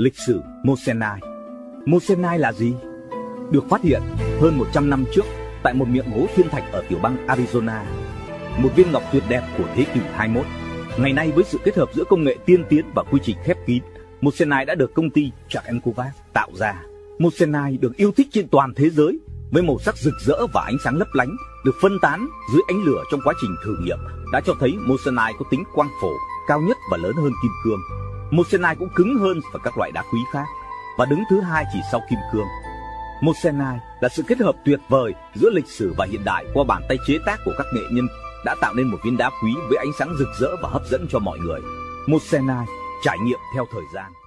Lịch sử Mosenai. Mosenai là gì? Được phát hiện hơn 100 năm trước tại một miệng hố thiên thạch ở tiểu bang Arizona. Một viên ngọc tuyệt đẹp của thế kỷ 21. Ngày nay với sự kết hợp giữa công nghệ tiên tiến và quy trình khép kín, Mosenai đã được công ty Chakhenkovac tạo ra. Mosenai được yêu thích trên toàn thế giới với màu sắc rực rỡ và ánh sáng lấp lánh, được phân tán dưới ánh lửa trong quá trình thử nghiệm đã cho thấy Mosenai có tính quang phổ cao nhất và lớn hơn kim cương. Mosenai cũng cứng hơn và các loại đá quý khác và đứng thứ hai chỉ sau kim cương. Mosenai là sự kết hợp tuyệt vời giữa lịch sử và hiện đại qua bàn tay chế tác của các nghệ nhân đã tạo nên một viên đá quý với ánh sáng rực rỡ và hấp dẫn cho mọi người. Mosenai trải nghiệm theo thời gian.